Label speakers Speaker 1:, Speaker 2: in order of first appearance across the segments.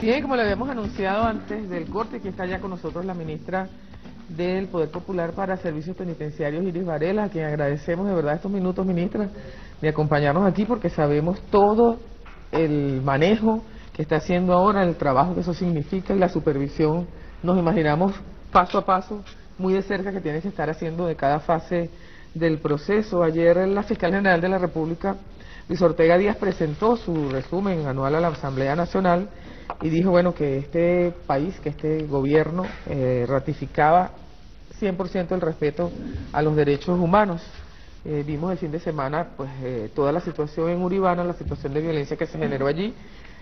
Speaker 1: Bien, como le habíamos anunciado antes del corte, que está ya con nosotros la ministra del Poder Popular para Servicios Penitenciarios, Iris Varela, a quien agradecemos de verdad estos minutos, ministra, de acompañarnos aquí, porque sabemos todo el manejo que está haciendo ahora, el trabajo que eso significa y la supervisión, nos imaginamos paso a paso, muy de cerca, que tiene que estar haciendo de cada fase del proceso. Ayer la Fiscal General de la República, Luis Ortega Díaz, presentó su resumen anual a la Asamblea Nacional y dijo, bueno, que este país, que este gobierno ratificaba 100% el respeto a los derechos humanos. Vimos el fin de semana pues toda la situación en Uribana, la situación de violencia que se generó allí,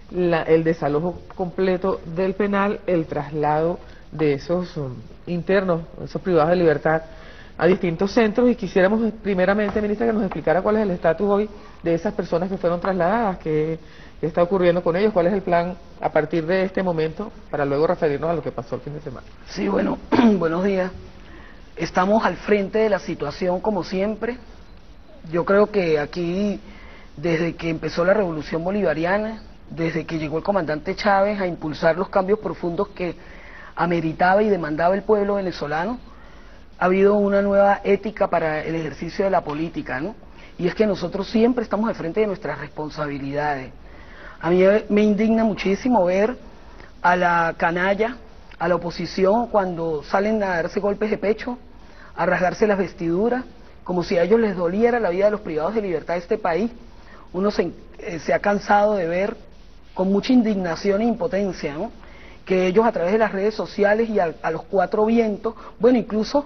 Speaker 1: el desalojo completo del penal, el traslado de esos internos, esos privados de libertad a distintos centros, y quisiéramos primeramente, ministra, que nos explicara cuál es el estatus hoy de esas personas que fueron trasladadas, qué está ocurriendo con ellos, cuál es el plan a partir de este momento, para luego referirnos a lo que pasó el fin de semana.
Speaker 2: Sí, bueno, buenos días. Estamos al frente de la situación como siempre. Yo creo que aquí, desde que empezó la revolución bolivariana, desde que llegó el comandante Chávez a impulsar los cambios profundos que ameritaba y demandaba el pueblo venezolano, ha habido una nueva ética para el ejercicio de la política, ¿no? Y es que nosotros siempre estamos al frente de nuestras responsabilidades. A mí me indigna muchísimo ver a la canalla, a la oposición, cuando salen a darse golpes de pecho, a rasgarse las vestiduras, como si a ellos les doliera la vida de los privados de libertad de este país. Uno se ha cansado de ver con mucha indignación e impotencia, ¿no?, que ellos a través de las redes sociales y a los cuatro vientos, bueno, incluso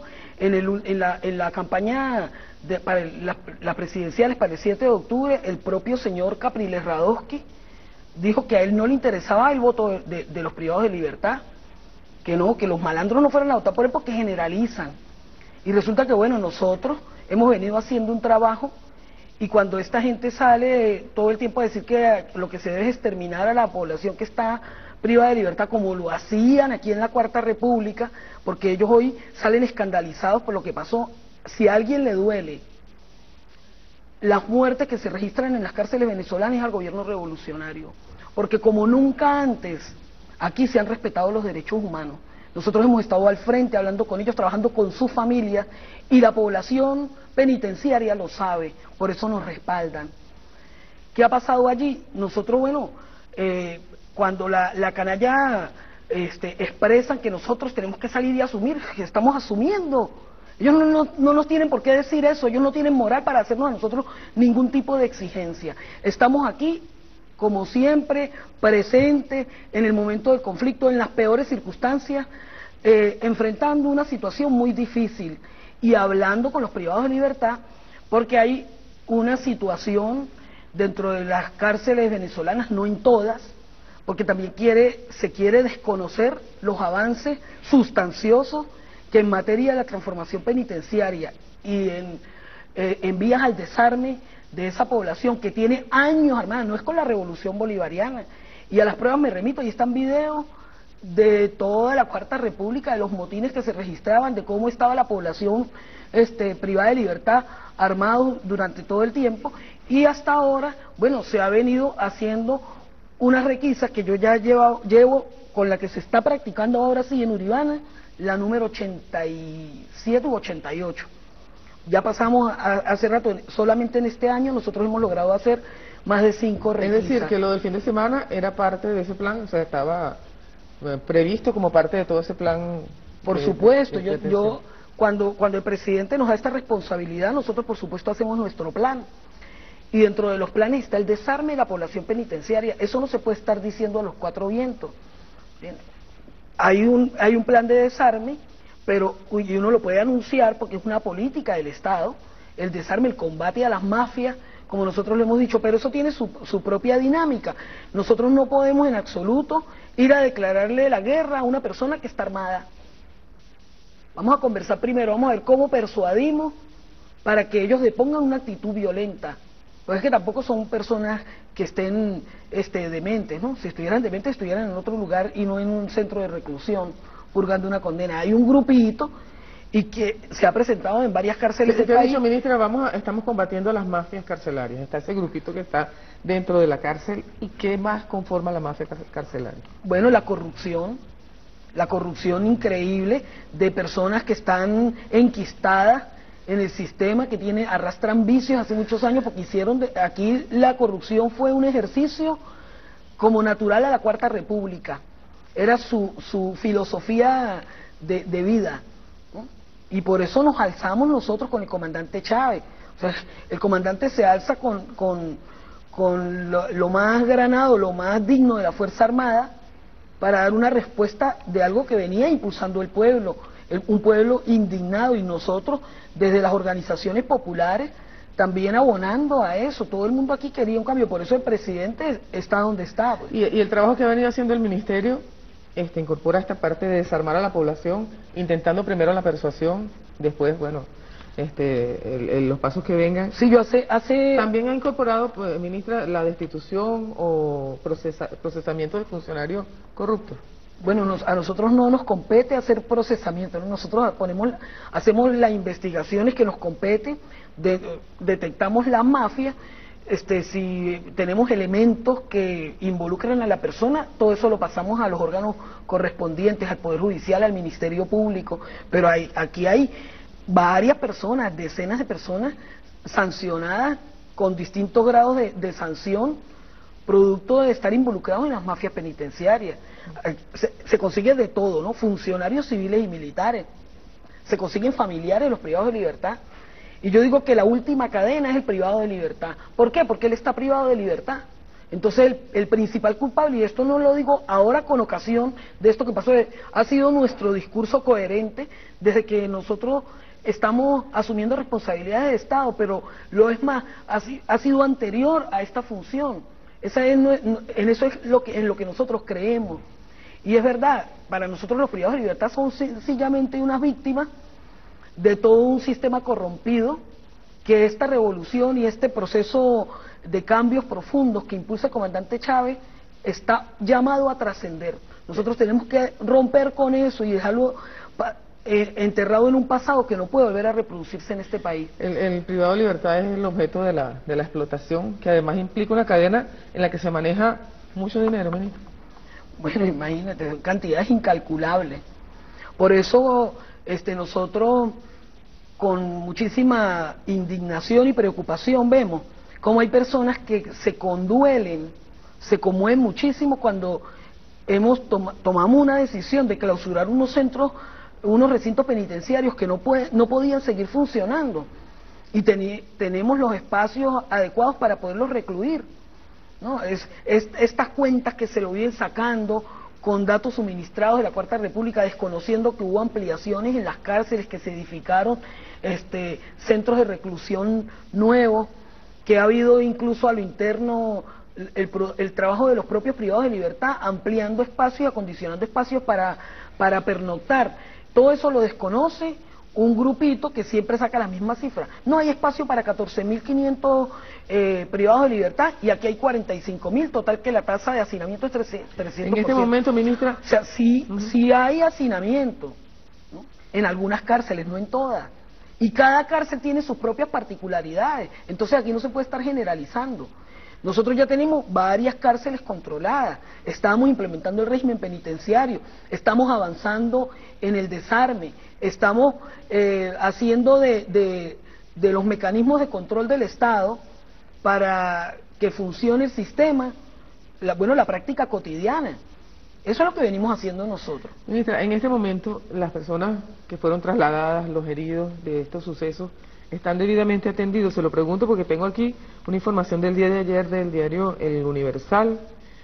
Speaker 2: en la campaña para las presidenciales para el 7 de octubre, el propio señor Capriles Radosky dijo que a él no le interesaba el voto de los privados de libertad, que no, que los malandros no fueran a votar por él porque generalizan. Y resulta que, bueno, nosotros hemos venido haciendo un trabajo, y cuando esta gente sale todo el tiempo a decir que lo que se debe es exterminar a la población que está privada de libertad, como lo hacían aquí en la Cuarta República, porque ellos hoy salen escandalizados por lo que pasó. Si a alguien le duele las muertes que se registran en las cárceles venezolanas, es al gobierno revolucionario, porque como nunca antes aquí se han respetado los derechos humanos. Nosotros hemos estado al frente hablando con ellos, trabajando con sus familias, y la población penitenciaria lo sabe, por eso nos respaldan. ¿Qué ha pasado allí? Nosotros, bueno, cuando la canalla expresan que nosotros tenemos que salir y asumir, que estamos asumiendo. Ellos no nos tienen por qué decir eso, ellos no tienen moral para hacernos a nosotros ningún tipo de exigencia. Estamos aquí, como siempre, presentes en el momento del conflicto, en las peores circunstancias, enfrentando una situación muy difícil y hablando con los privados de libertad, porque hay una situación dentro de las cárceles venezolanas, no en todas, porque también se quiere desconocer los avances sustanciosos que en materia de la transformación penitenciaria y en vías al desarme de esa población que tiene años armada, no es con la revolución bolivariana, y a las pruebas me remito, y están videos de toda la Cuarta República, de los motines que se registraban, de cómo estaba la población privada de libertad, armados durante todo el tiempo, y hasta ahora, bueno, se ha venido haciendo unas requisas que yo ya llevo con la que se está practicando ahora sí en Uribana, la número 87 u 88. Ya pasamos hace rato, solamente en este año nosotros hemos logrado hacer más de 5 requisas.
Speaker 1: Es decir, que lo del fin de semana era parte de ese plan, o sea, estaba previsto como parte de todo ese plan.
Speaker 2: Por supuesto, cuando el presidente nos da esta responsabilidad, nosotros por supuesto hacemos nuestro plan. Y dentro de los planes está el desarme de la población penitenciaria. Eso no se puede estar diciendo a los cuatro vientos. Bien. Hay un plan de desarme, pero y uno lo puede anunciar porque es una política del Estado, el desarme, el combate a las mafias, como nosotros le hemos dicho, pero eso tiene su propia dinámica. Nosotros no podemos en absoluto ir a declararle la guerra a una persona que está armada. Vamos a conversar primero, vamos a ver cómo persuadimos para que ellos depongan una actitud violenta. Pues es que tampoco son personas que estén dementes, ¿no? Si estuvieran dementes, estuvieran en otro lugar y no en un centro de reclusión, purgando una condena. Hay un grupito, y que se ha presentado en varias cárceles del
Speaker 1: Usted ha
Speaker 2: país.
Speaker 1: dicho, ministra, estamos combatiendo las mafias carcelarias. Está ese grupito que está dentro de la cárcel. ¿Y qué más conforma la mafia carcelaria?
Speaker 2: Bueno, la corrupción increíble de personas que están enquistadas en el sistema, que arrastran vicios hace muchos años, porque aquí la corrupción fue un ejercicio como natural a la Cuarta República. Era su filosofía de vida, ¿no? Y por eso nos alzamos nosotros con el comandante Chávez. O sea, el comandante se alza con lo más granado, lo más digno de la Fuerza Armada, para dar una respuesta de algo que venía impulsando el pueblo, un pueblo indignado, y nosotros desde las organizaciones populares también abonando a eso. Todo el mundo aquí quería un cambio, por eso el presidente está donde está, pues.
Speaker 1: Y el trabajo que ha venido haciendo el ministerio incorpora esta parte de desarmar a la población, intentando primero la persuasión, después, bueno, los pasos que vengan.
Speaker 2: Sí, yo hace...
Speaker 1: También ha incorporado, pues, ministra, la destitución o procesamiento de funcionarios corruptos.
Speaker 2: Bueno, a nosotros no nos compete hacer procesamiento, ¿no? Nosotros hacemos las investigaciones que nos compete, detectamos la mafia, si tenemos elementos que involucran a la persona, todo eso lo pasamos a los órganos correspondientes, al Poder Judicial, al Ministerio Público, pero aquí hay varias personas, decenas de personas sancionadas con distintos grados de sanción, producto de estar involucrados en las mafias penitenciarias. Se consigue de todo, ¿no? Funcionarios civiles y militares, se consiguen familiares de los privados de libertad. Y yo digo que la última cadena es el privado de libertad. ¿Por qué? Porque él está privado de libertad. Entonces el principal culpable, y esto no lo digo ahora con ocasión de esto que pasó, ha sido nuestro discurso coherente desde que nosotros estamos asumiendo responsabilidades de Estado, pero lo es más, ha sido anterior a esta función. En eso es en lo que nosotros creemos. Y es verdad, para nosotros los privados de libertad son sencillamente unas víctimas de todo un sistema corrompido, que esta revolución y este proceso de cambios profundos que impulsa el comandante Chávez está llamado a trascender. Nosotros tenemos que romper con eso y dejarlo enterrado en un pasado que no puede volver a reproducirse en este país.
Speaker 1: El privado de libertad es el objeto de la explotación, que además implica una cadena en la que se maneja mucho dinero, ministro.
Speaker 2: Bueno, imagínate, cantidades incalculables. Por eso nosotros con muchísima indignación y preocupación vemos cómo hay personas que se conduelen, se conmueven muchísimo cuando tomamos una decisión de clausurar unos recintos penitenciarios que no podían seguir funcionando, y tenemos los espacios adecuados para poderlos recluir, ¿no? Estas cuentas que se lo vienen sacando con datos suministrados de la Cuarta República, desconociendo que hubo ampliaciones en las cárceles, que se edificaron centros de reclusión nuevos, que ha habido incluso a lo interno el trabajo de los propios privados de libertad, ampliando espacios y acondicionando espacios para pernoctar. Todo eso lo desconoce un grupito que siempre saca la misma cifra. No hay espacio para 14.500 privados de libertad, y aquí hay 45.000, total que la tasa de hacinamiento es 300%.
Speaker 1: En este momento, ministra...
Speaker 2: O sea, sí hay hacinamiento, ¿no? En algunas cárceles, no en todas. Y cada cárcel tiene sus propias particularidades. Entonces aquí no se puede estar generalizando. Nosotros ya tenemos varias cárceles controladas, estamos implementando el régimen penitenciario, estamos avanzando en el desarme, estamos haciendo de los mecanismos de control del Estado para que funcione el sistema, la práctica cotidiana. Eso es lo que venimos haciendo nosotros.
Speaker 1: Ministra, en este momento las personas que fueron trasladadas, los heridos de estos sucesos, ¿están debidamente atendidos? Se lo pregunto porque tengo aquí una información del día de ayer del diario El Universal,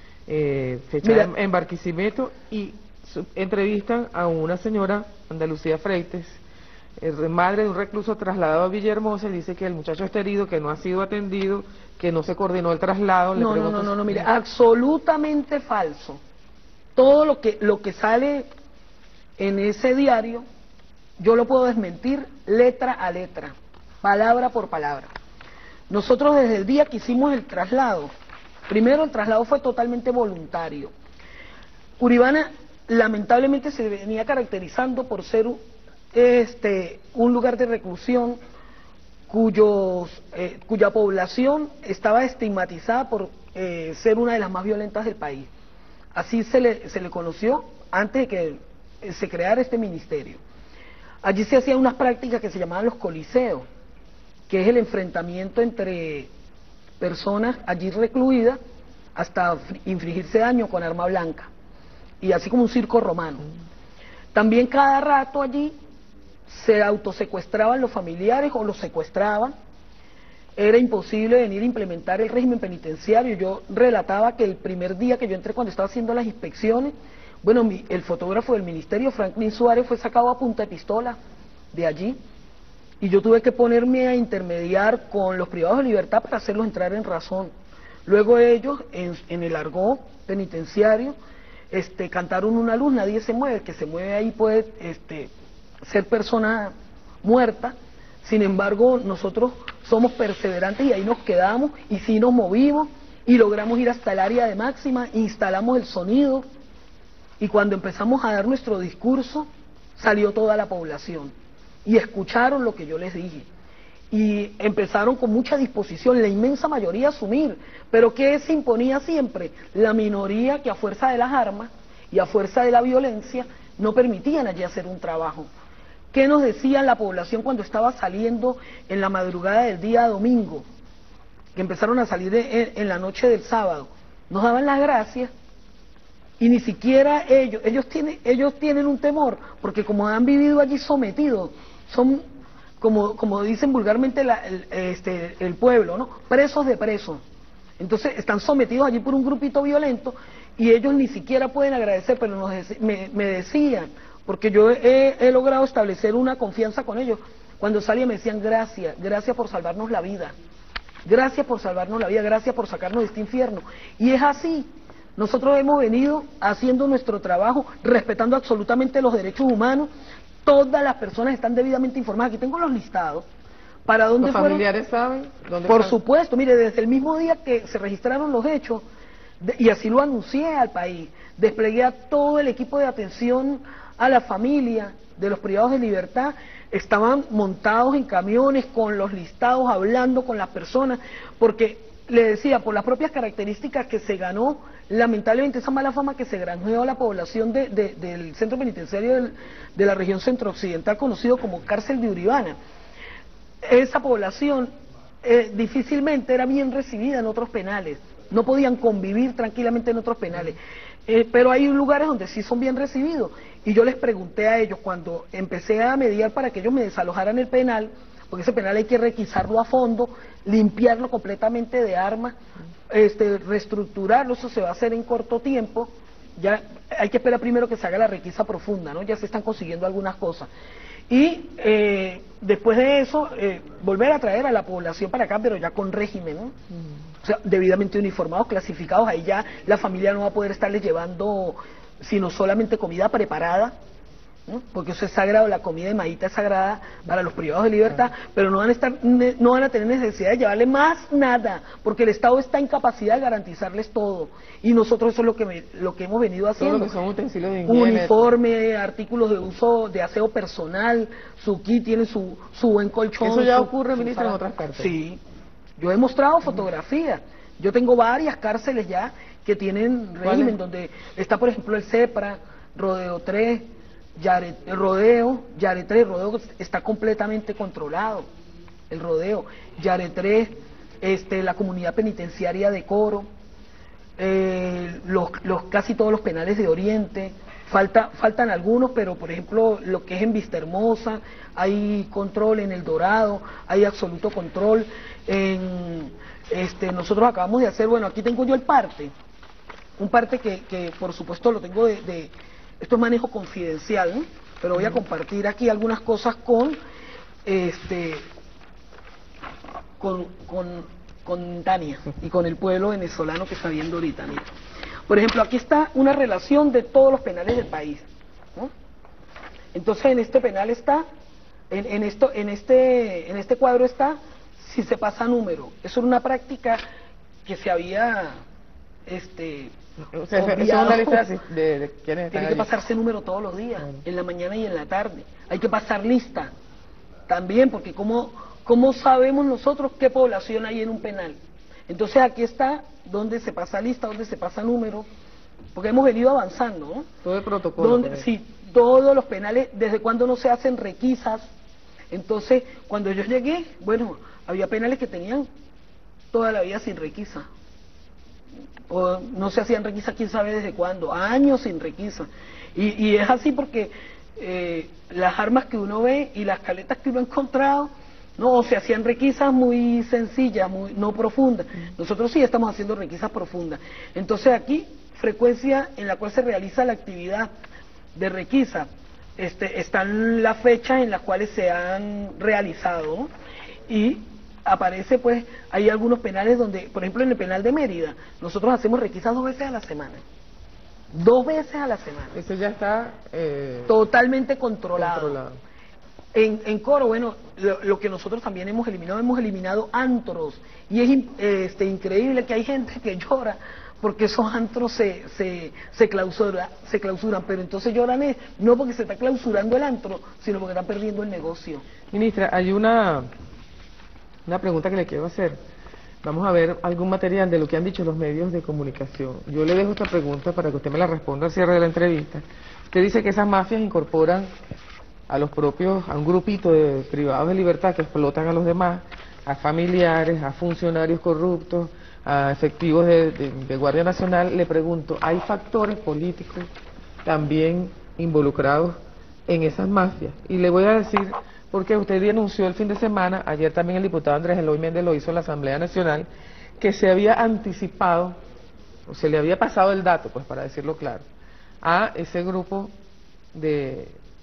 Speaker 1: fechada en Barquisimeto, y entrevistan a una señora, Andalucía Freites, madre de un recluso trasladado a Villahermosa, y dice que el muchacho está herido, que no ha sido atendido, que no se coordinó el traslado.
Speaker 2: No, mire, absolutamente falso. Todo lo que sale en ese diario, yo lo puedo desmentir letra a letra, palabra por palabra. Nosotros desde el día que hicimos el traslado, primero el traslado fue totalmente voluntario. Uribana lamentablemente se venía caracterizando por ser un lugar de reclusión cuya población estaba estigmatizada por ser una de las más violentas del país. Así se le conoció antes de que se creara este ministerio. Allí se hacían unas prácticas que se llamaban los coliseos, que es el enfrentamiento entre personas allí recluidas hasta infligirse daño con arma blanca, y así como un circo romano. También cada rato allí se autosecuestraban los familiares o los secuestraban. Era imposible venir a implementar el régimen penitenciario. Yo relataba que el primer día que yo entré, cuando estaba haciendo las inspecciones, bueno, el fotógrafo del ministerio, Franklin Suárez, fue sacado a punta de pistola de allí, y yo tuve que ponerme a intermediar con los privados de libertad para hacerlos entrar en razón. Luego ellos, en el argot penitenciario, cantaron una luz: nadie se mueve, el que se mueve ahí puede ser persona muerta. Sin embargo, nosotros somos perseverantes y ahí nos quedamos, y sí nos movimos y logramos ir hasta el área de máxima, instalamos el sonido, y cuando empezamos a dar nuestro discurso salió toda la población y escucharon lo que yo les dije, y empezaron con mucha disposición, la inmensa mayoría, a asumir. Pero ¿qué se imponía siempre? La minoría, que a fuerza de las armas y a fuerza de la violencia no permitían allí hacer un trabajo. ¿Qué nos decía la población cuando estaba saliendo en la madrugada del día domingo? Que empezaron a salir en la noche del sábado. Nos daban las gracias, y ni siquiera ellos tienen un temor, porque como han vivido allí sometidos, son, como dicen vulgarmente el pueblo, ¿no?, presos de presos. Entonces están sometidos allí por un grupito violento, y ellos ni siquiera pueden agradecer. Pero me decían, porque yo he logrado establecer una confianza con ellos, cuando salía me decían: gracias, gracias por salvarnos la vida, gracias por salvarnos la vida, gracias por sacarnos de este infierno. Y es así. Nosotros hemos venido haciendo nuestro trabajo, respetando absolutamente los derechos humanos. Todas las personas están debidamente informadas. Aquí tengo los listados. ¿Para dónde
Speaker 1: ¿Los
Speaker 2: fueron?
Speaker 1: familiares saben dónde
Speaker 2: Por
Speaker 1: están?
Speaker 2: supuesto, mire, desde el mismo día que se registraron los hechos, y así lo anuncié al país, desplegué a todo el equipo de atención a la familia de los privados de libertad. Estaban montados en camiones con los listados, hablando con las personas, porque le decía, por las propias características que se ganó, lamentablemente, esa mala fama que se granjeó a la población del centro penitenciario de la región centro-occidental, conocido como cárcel de Uribana. Esa población difícilmente era bien recibida en otros penales, no podían convivir tranquilamente en otros penales, pero hay lugares donde sí son bien recibidos. Y yo les pregunté a ellos, cuando empecé a mediar para que ellos me desalojaran el penal, porque ese penal hay que requisarlo a fondo, limpiarlo completamente de armas, reestructurarlo. Eso se va a hacer en corto tiempo. Ya hay que esperar primero que se haga la requisa profunda, ¿no? Ya se están consiguiendo algunas cosas. Y después de eso, volver a traer a la población para acá, pero ya con régimen, ¿no? O sea, debidamente uniformados, clasificados. Ahí ya la familia no va a poder estarles llevando sino solamente comida preparada, ¿no?, porque eso es sagrado. La comida de maíta es sagrada para los privados de libertad, pero no van a tener necesidad de llevarle más nada, porque el Estado está en capacidad de garantizarles todo, y nosotros eso es lo que hemos venido haciendo.
Speaker 1: Todo lo que son utensilios de higiene,
Speaker 2: uniforme, artículos de uso de aseo personal, su kit, tiene su buen colchón.
Speaker 1: Eso ya ocurre, ministra, en otras cárceles.
Speaker 2: Sí, yo he mostrado fotografías. Yo tengo varias cárceles ya que tienen régimen, donde está, por ejemplo, el CEPRA, Rodeo 3, Rodeo está completamente controlado, el Rodeo, Yare 3, la comunidad penitenciaria de Coro, casi todos los penales de Oriente. Faltan algunos, pero por ejemplo lo que es en Vistahermosa hay control, en El Dorado hay absoluto control. Nosotros acabamos de hacer, bueno, aquí tengo yo un parte que por supuesto lo tengo esto es manejo confidencial, ¿no?, pero voy a compartir aquí algunas cosas con Tania y con el pueblo venezolano que está viendo ahorita. Mira. Por ejemplo, aquí está una relación de todos los penales del país, ¿no? Entonces en este penal está, en este cuadro está, si se pasa número. Eso era una práctica que se había
Speaker 1: O sea, eso es una lista de quienes están
Speaker 2: Tiene que
Speaker 1: allí.
Speaker 2: pasarse número todos los días, en la mañana y en la tarde. Hay que pasar lista también, porque ¿cómo sabemos nosotros qué población hay en un penal? Entonces aquí está donde se pasa lista, donde se pasa número, porque hemos venido avanzando, ¿no?
Speaker 1: Todo el protocolo.
Speaker 2: Sí, todos los penales, desde cuando no se hacen requisas. Entonces, cuando yo llegué, bueno, había penales que tenían toda la vida sin requisa. O no se hacían requisas, quién sabe desde cuándo, años sin requisa. Y es así porque las armas que uno ve y las caletas que uno ha encontrado, no, se hacían requisas muy sencillas, muy no profundas. Nosotros sí estamos haciendo requisas profundas. Entonces aquí, frecuencia en la cual se realiza la actividad de requisa, están las fechas en las cuales se han realizado, ¿no? Y aparece, pues, hay algunos penales donde, por ejemplo, en el penal de Mérida, nosotros hacemos requisas 2 veces a la semana. 2 veces a la semana.
Speaker 1: Eso ya está
Speaker 2: totalmente controlado. En Coro, bueno, lo que nosotros también hemos eliminado antros. Y es increíble que hay gente que llora porque esos antros se clausuran, pero entonces lloran no porque se está clausurando el antro, sino porque están perdiendo el negocio.
Speaker 1: Ministra, hay una pregunta que le quiero hacer. Vamos a ver algún material de lo que han dicho los medios de comunicación. Yo le dejo esta pregunta para que usted me la responda al cierre de la entrevista. Usted dice que esas mafias incorporan a un grupito de privados de libertad que explotan a los demás, a familiares, a funcionarios corruptos, a efectivos de Guardia Nacional. Le pregunto, ¿hay factores políticos también involucrados en esas mafias? Y le voy a decir, porque usted denunció el fin de semana, ayer también el diputado Andrés Eloy Méndez lo hizo en la Asamblea Nacional, que se había anticipado, o se le había pasado el dato, pues para decirlo claro, a ese grupo de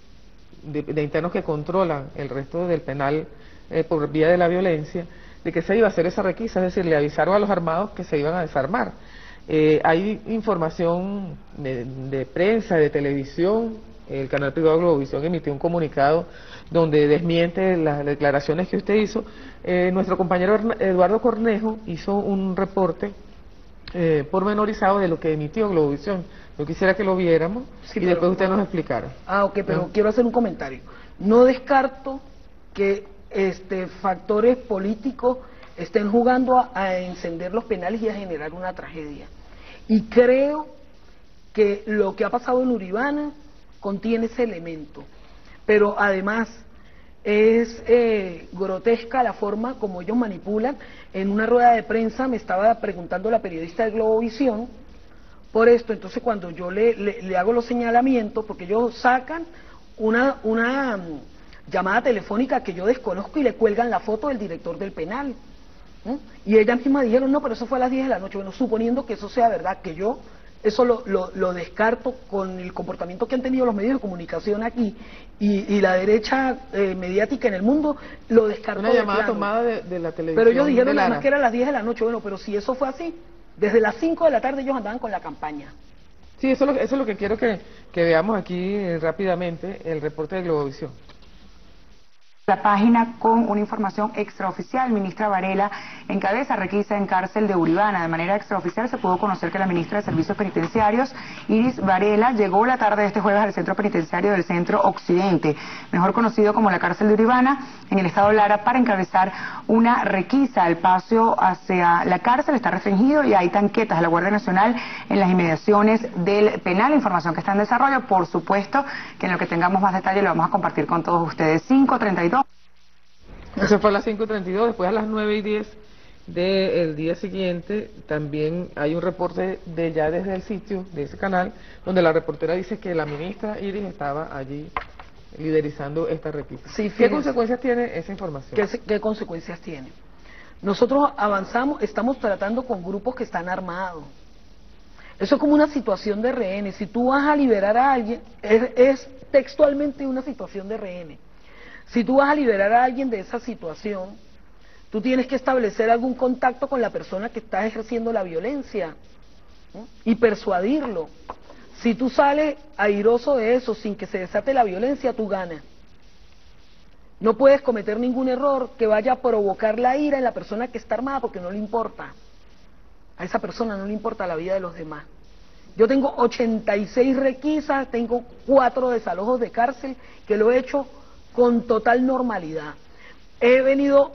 Speaker 1: internos que controlan el resto del penal por vía de la violencia, de que se iba a hacer esa requisa, es decir, le avisaron a los armados que se iban a desarmar. Hay información de prensa, de televisión, el canal privado Globovisión emitió un comunicado donde desmiente las declaraciones que usted hizo. Nuestro compañero Eduardo Cornejo hizo un reporte pormenorizado de lo que emitió Globovisión. Yo quisiera que lo viéramos y después usted nos explicara.
Speaker 2: Ok, pero quiero hacer un comentario. No descarto que factores políticos estén jugando a encender los penales y a generar una tragedia. Y creo que lo que ha pasado en Uribana contiene ese elemento. Pero además es grotesca la forma como ellos manipulan. En una rueda de prensa me estaba preguntando la periodista de Globovisión por esto. Entonces cuando yo le hago los señalamientos, porque ellos sacan una llamada telefónica que yo desconozco y le cuelgan la foto del director del penal, ¿no? Y ellas mismas dijeron, no, pero eso fue a las 10 de la noche. Bueno, suponiendo que eso sea verdad, que yo eso lo descarto con el comportamiento que han tenido los medios de comunicación aquí y la derecha mediática en el mundo, lo descarto.
Speaker 1: Una llamada tomada de la televisión.
Speaker 2: Pero ellos dijeron nada más que era a las 10 de la noche. Bueno, pero si eso fue así, desde las 5 de la tarde ellos andaban con la campaña.
Speaker 1: Sí, eso es lo que quiero que veamos aquí rápidamente, el reporte de Globovisión.
Speaker 3: La página con una información extraoficial. Ministra Varela encabeza requisa en cárcel de Uribana. De manera extraoficial se pudo conocer que la ministra de Servicios Penitenciarios, Iris Varela, llegó la tarde de este jueves al centro penitenciario del Centro Occidente, mejor conocido como la cárcel de Uribana, en el estado Lara, para encabezar una requisa. El paso hacia la cárcel está restringido y hay tanquetas de la Guardia Nacional en las inmediaciones del penal. Información que está en desarrollo. Por supuesto que en lo que tengamos más detalle lo vamos a compartir con todos ustedes. 5:32.
Speaker 1: Eso fue a las 5:32, después a las 9:10 del día siguiente también hay un reporte de ya desde el sitio de ese canal, donde la reportera dice que la ministra Iris estaba allí liderizando esta requisa.
Speaker 2: Sí,
Speaker 1: ¿Qué consecuencias tiene esa información?
Speaker 2: ¿Qué consecuencias tiene? Nosotros avanzamos, estamos tratando con grupos que están armados. Eso es como una situación de rehenes. Si tú vas a liberar a alguien, es textualmente una situación de rehenes. Si tú vas a liberar a alguien de esa situación, tú tienes que establecer algún contacto con la persona que está ejerciendo la violencia, ¿no? Y persuadirlo. Si tú sales airoso de eso sin que se desate la violencia, tú ganas. No puedes cometer ningún error que vaya a provocar la ira en la persona que está armada, porque no le importa. A esa persona no le importa la vida de los demás. Yo tengo 86 requisas, tengo 4 desalojos de cárcel, que lo he hecho con total normalidad. He venido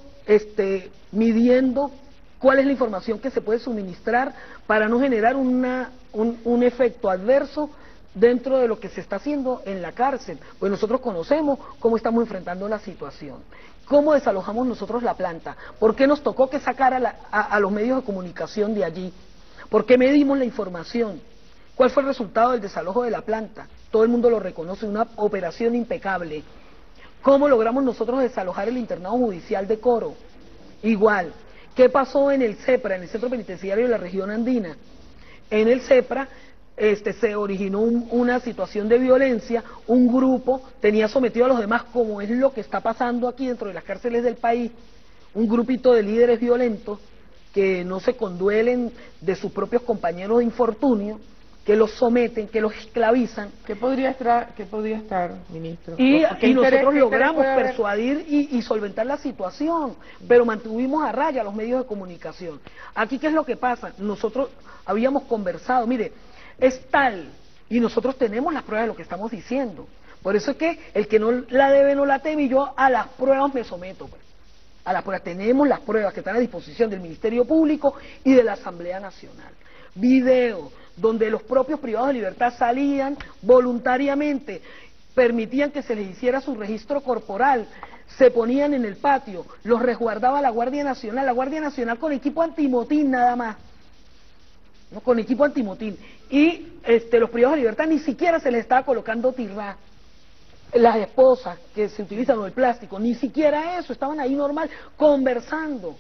Speaker 2: midiendo cuál es la información que se puede suministrar para no generar un efecto adverso dentro de lo que se está haciendo en la cárcel. Pues nosotros conocemos cómo estamos enfrentando la situación. ¿Cómo desalojamos nosotros la planta? ¿Por qué nos tocó que sacar a los medios de comunicación de allí? ¿Por qué medimos la información? ¿Cuál fue el resultado del desalojo de la planta? Todo el mundo lo reconoce, una operación impecable. ¿Cómo logramos nosotros desalojar el internado judicial de Coro? Igual. ¿Qué pasó en el CEPRA, en el Centro Penitenciario de la Región Andina? En el CEPRA se originó una situación de violencia, un grupo tenía sometido a los demás, como es lo que está pasando aquí dentro de las cárceles del país, un grupito de líderes violentos que no se conduelen de sus propios compañeros de infortunio, que los someten, que los esclavizan.
Speaker 1: ¿Qué podría estar, ministro?
Speaker 2: Y nosotros logramos
Speaker 1: persuadir
Speaker 2: persuadir y solventar la situación, pero mantuvimos a raya los medios de comunicación. Aquí, ¿qué es lo que pasa? Nosotros habíamos conversado, mire, es tal, y nosotros tenemos las pruebas de lo que estamos diciendo. Por eso es que el que no la debe no la teme, y yo a las pruebas me someto. Pues. A las pruebas, tenemos las pruebas que están a disposición del Ministerio Público y de la Asamblea Nacional. Videos donde los propios privados de libertad salían voluntariamente, permitían que se les hiciera su registro corporal, se ponían en el patio, los resguardaba la Guardia Nacional con equipo antimotín nada más, ¿no? Con equipo antimotín, y los privados de libertad ni siquiera se les estaba colocando tirra, las esposas que se utilizan o el plástico, ni siquiera eso, estaban ahí normal, conversando.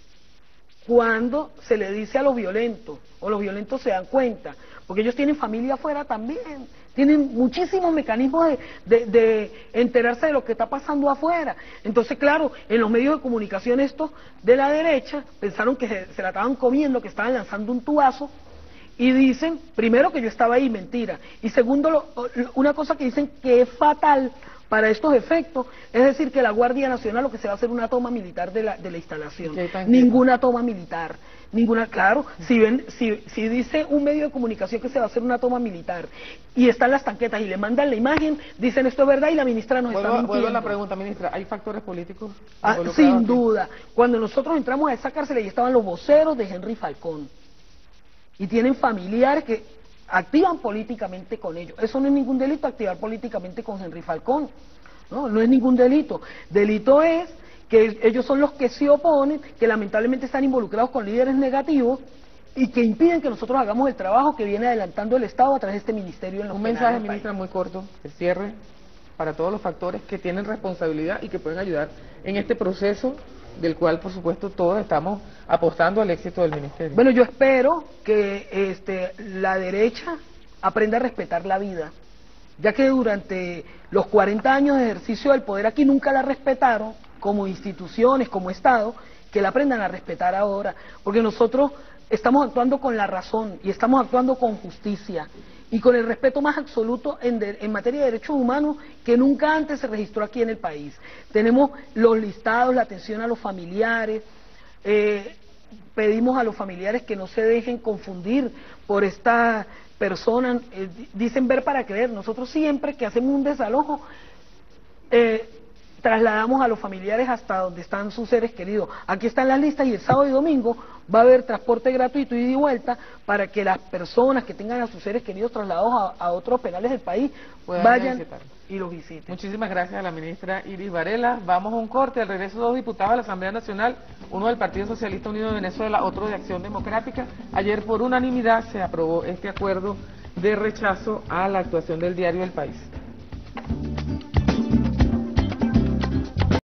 Speaker 2: Cuando se le dice a los violentos, o los violentos se dan cuenta, porque ellos tienen familia afuera también, tienen muchísimos mecanismos de enterarse de lo que está pasando afuera. Entonces, claro, en los medios de comunicación estos de la derecha pensaron que se la estaban comiendo, que estaban lanzando un tubazo, y dicen, primero, que yo estaba ahí, mentira, y segundo, una cosa que dicen que es fatal para estos efectos, es decir, que la Guardia Nacional lo que se va a hacer una toma militar de la instalación. Ninguna toma militar, ninguna, claro, si dice un medio de comunicación que se va a hacer una toma militar y están las tanquetas y le mandan la imagen, dicen esto es verdad y la ministra nos está mintiendo.
Speaker 1: Vuelvo a la pregunta, ministra, ¿hay factores políticos?
Speaker 2: Sin duda. Cuando nosotros entramos a esa cárcel, ahí estaban los voceros de Henry Falcón y tienen familiares que activan políticamente con ellos. Eso no es ningún delito, activar políticamente con Henry Falcón. No es ningún delito. Delito es que ellos son los que se oponen, que lamentablemente están involucrados con líderes negativos y que impiden que nosotros hagamos el trabajo que viene adelantando el Estado a través de este ministerio en los penales.
Speaker 1: Un mensaje, ministra, muy corto, que cierre para todos los factores que tienen responsabilidad y que pueden ayudar en este proceso del cual, por supuesto, todos estamos apostando al éxito del ministerio.
Speaker 2: Bueno, yo espero que la derecha aprenda a respetar la vida, ya que durante los 40 años de ejercicio del poder aquí nunca la respetaron, como instituciones, como Estado, que la aprendan a respetar ahora, porque nosotros estamos actuando con la razón y estamos actuando con justicia y con el respeto más absoluto en materia de derechos humanos que nunca antes se registró aquí en el país. Tenemos los listados, la atención a los familiares, pedimos a los familiares que no se dejen confundir por estas personas, dicen ver para creer. Nosotros siempre que hacemos un desalojo, trasladamos a los familiares hasta donde están sus seres queridos. Aquí están las listas y el sábado y domingo va a haber transporte gratuito ida y vuelta para que las personas que tengan a sus seres queridos trasladados a otros penales del país vayan y los visiten.
Speaker 1: Muchísimas gracias a la ministra Iris Varela. Vamos a un corte. Al regreso, 2 diputados de la Asamblea Nacional, uno del Partido Socialista Unido de Venezuela, otro de Acción Democrática. Ayer por unanimidad se aprobó este acuerdo de rechazo a la actuación del diario El País.